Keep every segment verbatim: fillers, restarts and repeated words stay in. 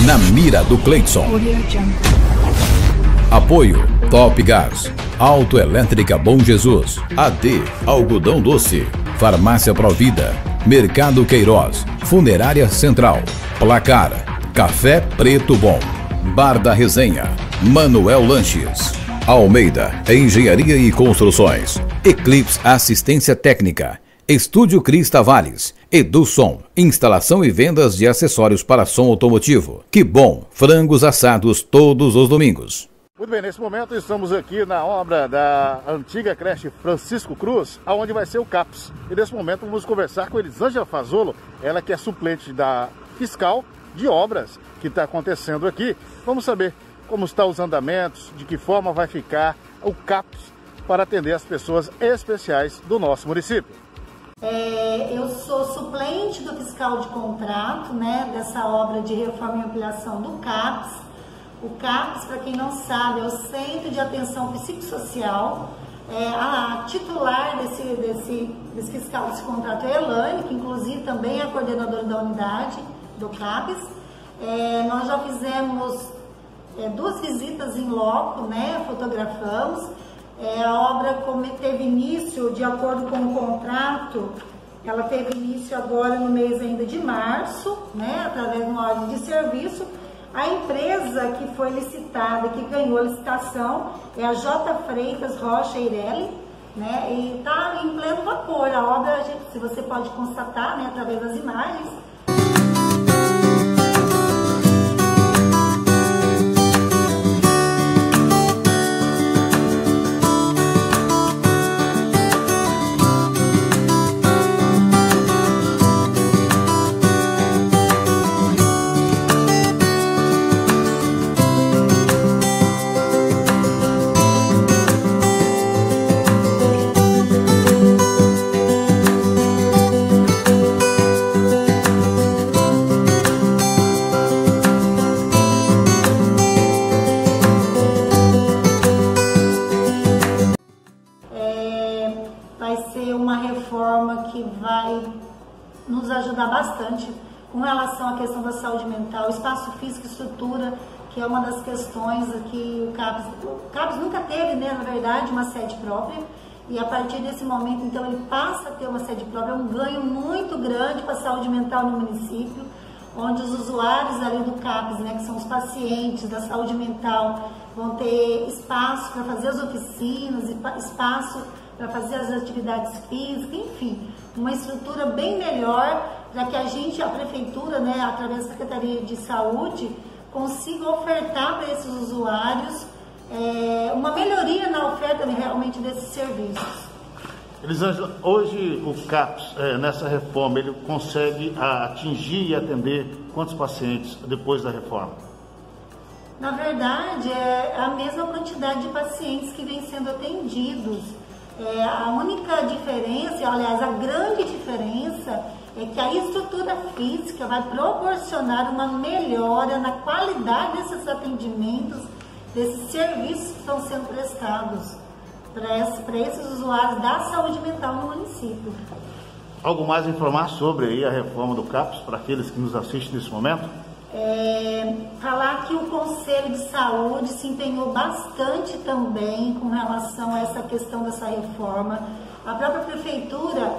na mira do Cleidson. Apoio Top Gás, Autoelétrica Bom Jesus, A D, Algodão Doce, Farmácia Provida, Mercado Queiroz, Funerária Central, Placar, Café Preto Bom, Bar da Resenha, Manuel Lanches, Almeida, Engenharia e Construções, Eclipse Assistência Técnica, Estúdio Cris Tavares, EduSom, instalação e vendas de acessórios para som automotivo. Que bom, frangos assados todos os domingos. Muito bem, nesse momento estamos aqui na obra da antiga creche Francisco Cruz, onde vai ser o CAPS. E nesse momento vamos conversar com Elisângela Fazolo, ela que é suplente da fiscal de obras que está acontecendo aqui. Vamos saber como estão os andamentos, de que forma vai ficar o CAPS para atender as pessoas especiais do nosso município. É, eu sou suplente do fiscal de contrato, né, dessa obra de reforma e ampliação do CAPS. O CAPS, para quem não sabe, é o Centro de Atenção Psicossocial. É, a titular desse, desse, desse fiscal desse contrato é a Elaine, que inclusive também é a coordenadora da unidade do CAPS. É, nós já fizemos é, duas visitas em loco, né, fotografamos. É, a obra como teve início, de acordo com o contrato, ela teve início agora no mês ainda de março, né, através de uma ordem de serviço. A empresa que foi licitada, que ganhou a licitação, é a J. Freitas Rocha Eireli, né, e está em pleno vapor. A obra, se você pode constatar, né, através das imagens. Que vai nos ajudar bastante com relação à questão da saúde mental, espaço físico e estrutura, que é uma das questões que o CAPS, o CAPS nunca teve, né, na verdade, uma sede própria, e a partir desse momento, então, ele passa a ter uma sede própria, é um ganho muito grande para a saúde mental no município, onde os usuários ali do CAPS, né, que são os pacientes da saúde mental, vão ter espaço para fazer as oficinas, espaço para fazer as atividades físicas, enfim, uma estrutura bem melhor, já que a gente, a prefeitura, né, através da Secretaria de Saúde, consiga ofertar para esses usuários é, uma melhoria na oferta realmente desses serviços. Elisângela, hoje o CAPS, é, nessa reforma, ele consegue atingir e atender quantos pacientes depois da reforma? Na verdade, é a mesma quantidade de pacientes que vem sendo atendidos. É, a única diferença, aliás, a grande diferença é que a estrutura física vai proporcionar uma melhora na qualidade desses atendimentos, desses serviços que estão sendo prestados para esses usuários da saúde mental no município. Algo mais a informar sobre aí a reforma do CAPS para aqueles que nos assistem nesse momento? É, falar que o Conselho de Saúde se empenhou bastante também com relação a essa questão dessa reforma. A própria Prefeitura,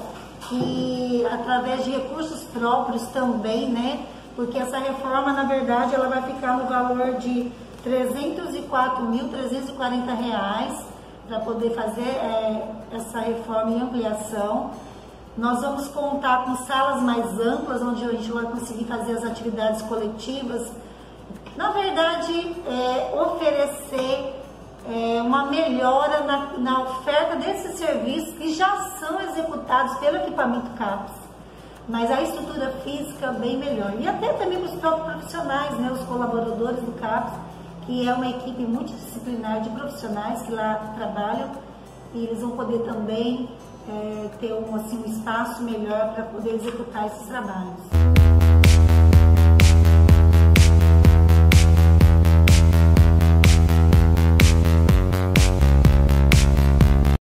que através de recursos próprios também, né, porque essa reforma, na verdade, ela vai ficar no valor de trezentos e quatro mil trezentos e quarenta reais para poder fazer é, essa reforma e ampliação. Nós vamos contar com salas mais amplas, onde a gente vai conseguir fazer as atividades coletivas. Na verdade, é, oferecer é, uma melhora na, na oferta desses serviços que já são executados pelo equipamento CAPS, mas a estrutura física bem melhor. E até também para os próprios profissionais, né, os colaboradores do CAPS, que é uma equipe multidisciplinar de profissionais que lá trabalham, e eles vão poder também É, ter um, assim, um espaço melhor para poder executar esses trabalhos.